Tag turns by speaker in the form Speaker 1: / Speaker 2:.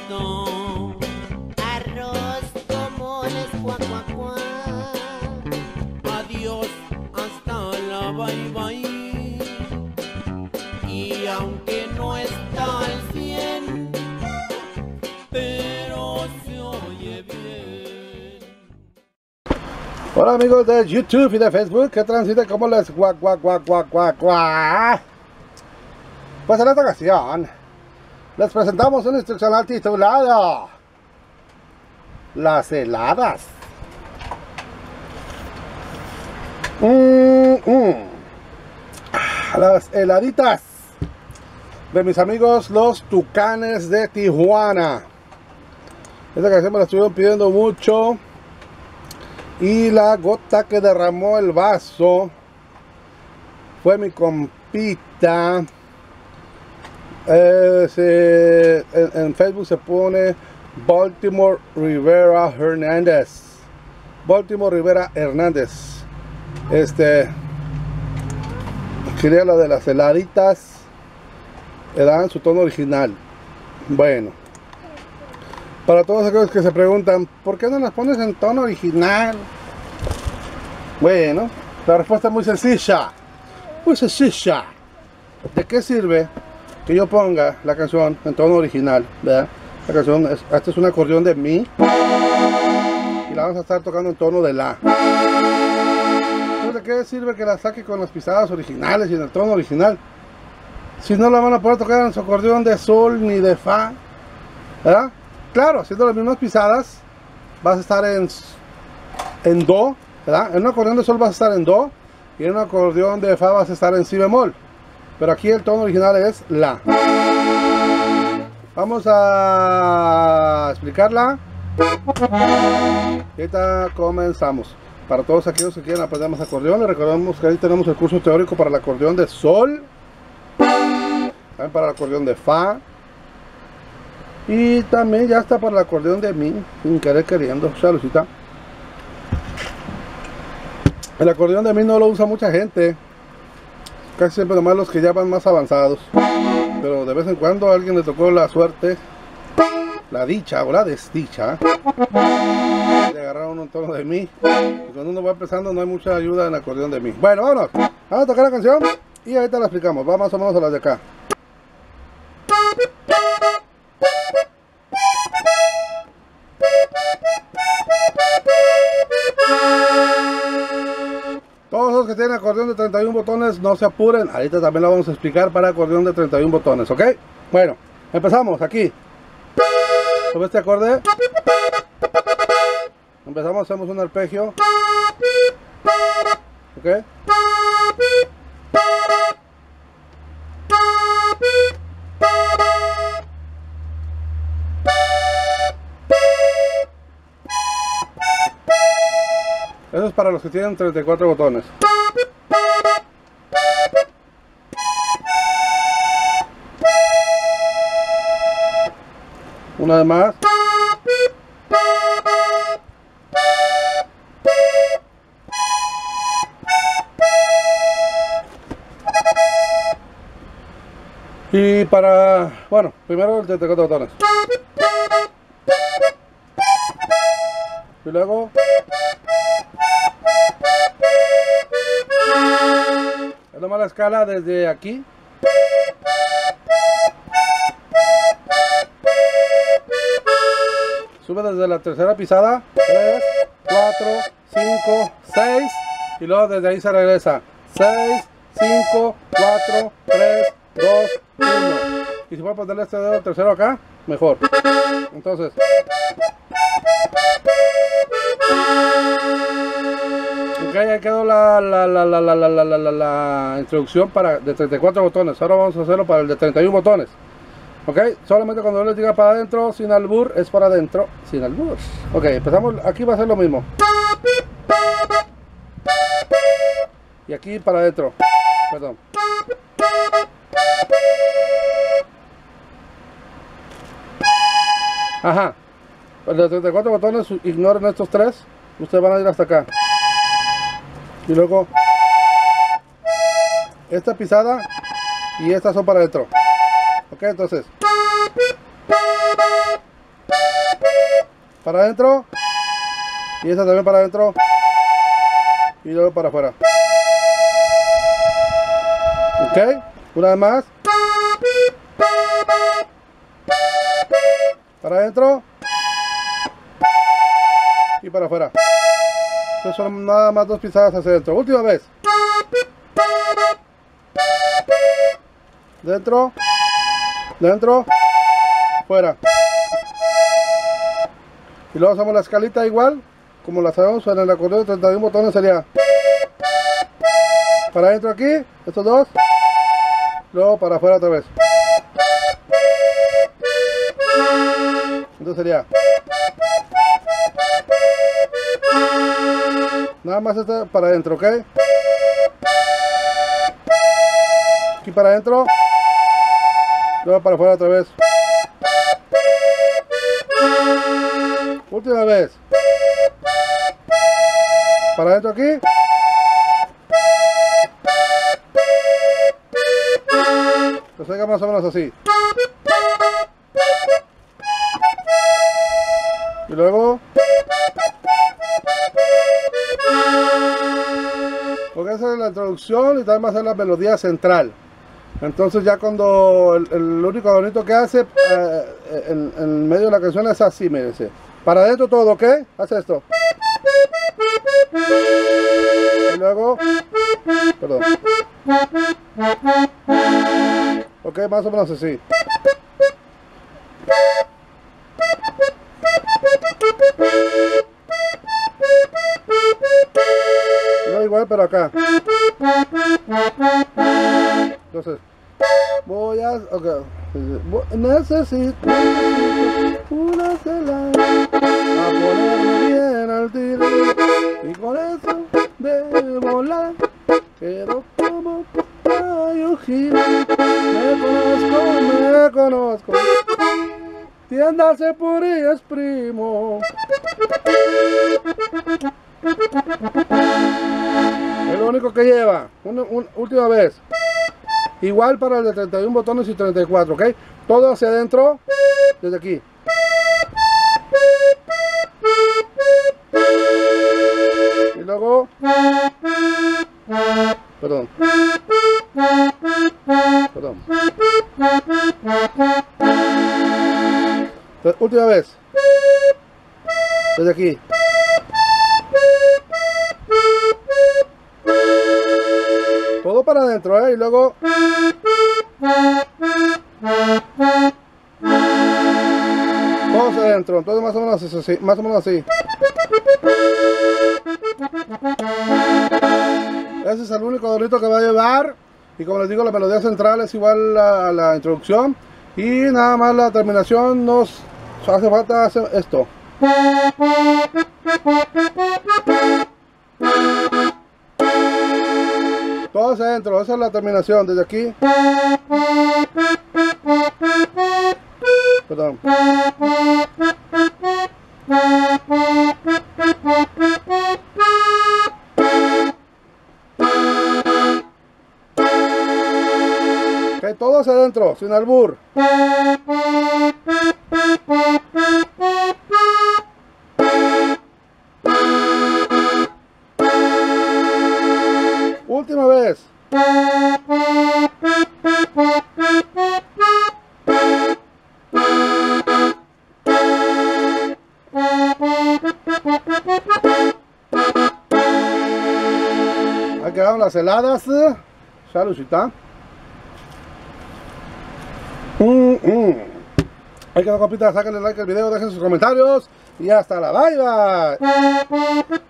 Speaker 1: gusto. Arroz como les cuac, cuac, cuac. Adiós, hasta la bye bye. Y aunque no está al 100, pero se oye bien.
Speaker 2: Hola amigos de YouTube y de Facebook, que transite como les guac, guac, guac, guac, guac, guac. Pues en esta ocasión les presentamos un instruccional titulado Las heladas. Las heladitas de mis amigos los Tucanes de Tijuana. Esta canción me la estuvieron pidiendo mucho. Y la gota que derramó el vaso fue mi compita. En Facebook se pone Baltimore Rivera Hernández. Baltimore Rivera Hernández. Quería lo de las heladitas. Le dan su tono original. Bueno, para todos aquellos que se preguntan, ¿por qué no las pones en tono original? Bueno, la respuesta es muy sencilla. Muy sencilla. ¿De qué sirve que yo ponga la canción en tono original? ¿Verdad? La canción, este es un acordeón de mi. Y la vamos a estar tocando en tono de la. Entonces, ¿de qué sirve que la saque con las pisadas originales y en el tono original? Si no la van a poder tocar en su acordeón de sol ni de fa. ¿Verdad? Claro, haciendo las mismas pisadas vas a estar en do, ¿verdad? En un acordeón de sol vas a estar en do y en un acordeón de fa vas a estar en si bemol. Pero aquí el tono original es la. Vamos a explicarla. Y ahorita comenzamos. Para todos aquellos que quieran aprender más acordeón, les recordamos que ahí tenemos el curso teórico para el acordeón de sol, también para el acordeón de fa. Y también ya está para el acordeón de mi, sin querer queriendo, saludcita. El acordeón de mi no lo usa mucha gente, casi siempre nomás los que ya van más avanzados. Pero de vez en cuando a alguien le tocó la suerte, la dicha o la desdicha de agarrar un tono de mi. Y cuando uno va empezando no hay mucha ayuda en el acordeón de mi. Bueno, vámonos, vamos a tocar la canción y ahorita la explicamos. Vamos más o menos a las de acá. Todos los que tienen acordeón de 31 botones no se apuren, ahorita también lo vamos a explicar para acordeón de 31 botones, ¿ok? Bueno, empezamos aquí sobre este acorde. Empezamos, hacemos un arpegio, ¿ok? Eso es para los que tienen 34 botones. Una vez más. Y para, bueno, primero el 34 botones. Y luego es nomás la escala desde aquí. Sube desde la tercera pisada. 3, 4, 5, 6. Y luego desde ahí se regresa. 6, 5, 4, 3, 2, 1. Y si puedo ponerle este dedo tercero acá, mejor. Entonces. Ok, ahí quedó la introducción de 34 botones. Ahora vamos a hacerlo para el de 31 botones. Ok, solamente cuando yo les diga para adentro, sin albur, es para adentro, sin albur. Ok, empezamos, aquí va a ser lo mismo. Y aquí para adentro, perdón. Ajá, el de 34 botones, ignoren estos tres, ustedes van a ir hasta acá. Y luego esta pisada y estas son para adentro. Ok, entonces para adentro. Y esta también para adentro. Y luego para afuera. Ok, una vez más. Para adentro. Y para afuera. Entonces son nada más 2 pisadas hacia adentro. Última vez. Dentro. Dentro. Fuera. Y luego hacemos la escalita igual. Como la sabemos en el acordeón de 31 botones sería. Para adentro aquí. Estos dos. Luego para afuera otra vez. Entonces sería. Nada más esta para adentro, ¿ok? Aquí para adentro. Luego para afuera otra vez. Última vez. Para adentro aquí. Que salga más o menos así. Y luego. Porque esa es la introducción y también va a ser la melodía central. Entonces ya cuando el único bonito que hace en medio de la canción es así, mírense. Para adentro todo, ¿ok? Hace esto. Y luego, perdón. Ok, más o menos así. Y luego igual, pero acá. Entonces, voy a... Ok. Necesito una cela a ponerme bien al tiro. Y con eso de volar quedo como caballo giro. Me conozco. Tiendas de Purías, primo. Es lo único que lleva. Una última vez. Igual para el de 31 botones y 34, ¿ok? Todo hacia adentro, desde aquí. Y luego... Perdón. Perdón. Entonces, última vez. Desde aquí. Todo para adentro, y luego todo hacia adentro. Entonces más o menos así, más o menos así. Ese es el único adornito que va a llevar. Y como les digo, la melodía central es igual a la introducción. Y nada más la terminación nos hace falta hacer esto. Todo hacia adentro, esa es la terminación, desde aquí. Perdón. Ok, todo hacia adentro, sin albur. Última vez. Ahí quedaron las heladas. Saludcita. Hay que dar compita, sáquenle like al video, dejen sus comentarios y hasta la bye bye.